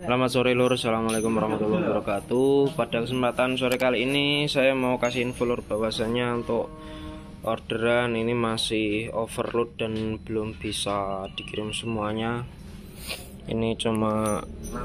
Selamat sore lur, assalamualaikum warahmatullahi wabarakatuh. Pada kesempatan sore kali ini saya mau kasih info lur bahwasanya untuk orderan ini masih overload dan belum bisa dikirim semuanya. Ini cuma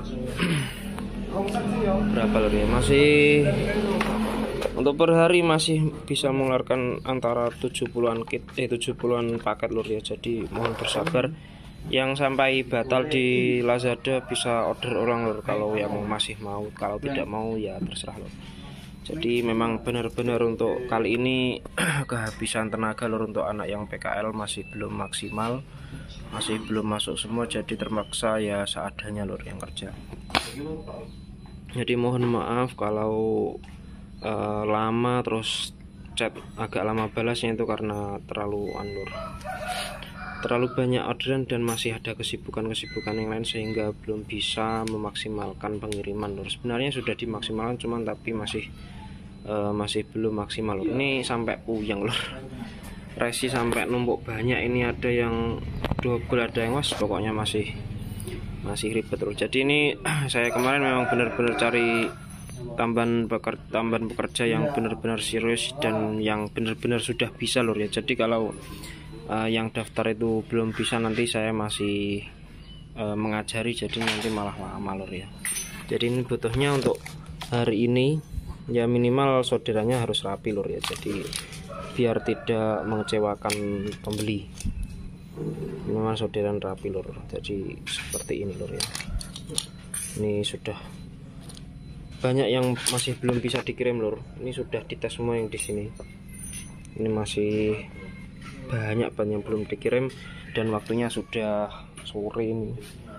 berapa lur ya? Masih untuk per hari masih bisa mengeluarkan antara 70-an kit 70-an paket lur ya. Jadi mohon bersabar. Yang sampai batal di Lazada bisa order ulang lur kalau yang masih mau, kalau tidak mau ya terserah lur. Jadi memang benar-benar untuk kali ini kehabisan tenaga lur, untuk anak yang PKL masih belum maksimal, masih belum masuk semua, jadi terpaksa ya seadanya lur yang kerja. Jadi mohon maaf kalau lama, terus chat agak lama balasnya itu karena terlalu banyak orderan dan masih ada kesibukan yang lain sehingga belum bisa memaksimalkan pengiriman lur. Sebenarnya sudah dimaksimalkan cuman tapi masih belum maksimal lur. Ini sampai puyeng lur, resi sampai numpuk banyak, ini ada yang double ada yang pokoknya masih ribet lur. Jadi ini saya kemarin memang benar-benar cari tambahan pekerja yang benar-benar serius dan yang benar-benar sudah bisa lur ya. Jadi kalau yang daftar itu belum bisa, nanti saya masih mengajari, jadi nanti malah lama lur ya. Jadi ini butuhnya untuk hari ini ya minimal solderannya harus rapi lur ya, jadi biar tidak mengecewakan pembeli. Minimal solderan rapi lur, jadi seperti ini lur ya. Ini sudah banyak yang masih belum bisa dikirim lur. Ini sudah dites semua yang di sini. Ini masih banyak yang belum dikirim dan waktunya sudah sore ini.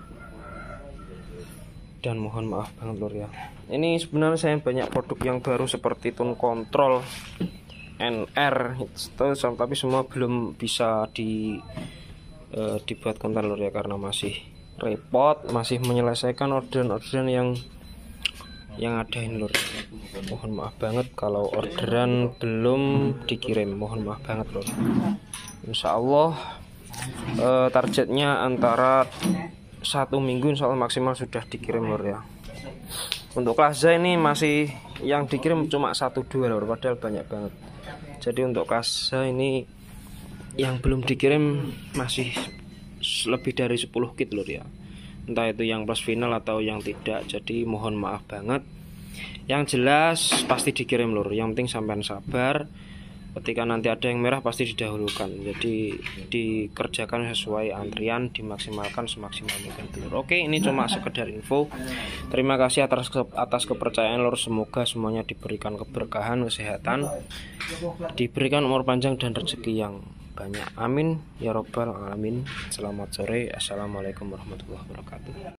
Dan mohon maaf banget lur ya. Ini sebenarnya saya banyak produk yang baru seperti tone control, NR itu, tapi semua belum bisa dibuat konten lur ya, karena masih repot, masih menyelesaikan orderan yang ada ini lur. Mohon maaf banget kalau orderan belum dikirim, mohon maaf banget lur. Insya Allah targetnya antara 1 minggu insya Allah maksimal sudah dikirim lur ya. Untuk Plaza ini masih yang dikirim cuma 1-2 lur, padahal banyak banget. Jadi untuk Plaza ini yang belum dikirim masih lebih dari 10 kit lur ya, entah itu yang plus final atau yang tidak. Jadi mohon maaf banget. Yang jelas pasti dikirim lur, yang penting sampean sabar. Ketika nanti ada yang merah pasti didahulukan, jadi dikerjakan sesuai antrian, dimaksimalkan semaksimal mungkin lur. Oke, ini cuma sekedar info. Terima kasih atas kepercayaan lur. Semoga semuanya diberikan keberkahan, kesehatan, diberikan umur panjang dan rezeki yang banyak, amin ya robbal alamin. Selamat sore, assalamualaikum warahmatullahi wabarakatuh.